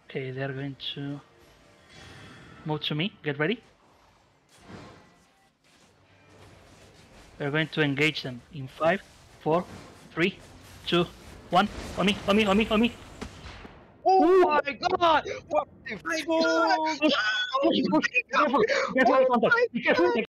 Okay, they're going to move to me. Get ready. We're going to engage them in 5, 4, 3, 2, 1. On me, on me, on me, on me. Oh my god! What the fuck? Push, push, push. Be careful, be careful, Oh Hunter. my Be careful, god!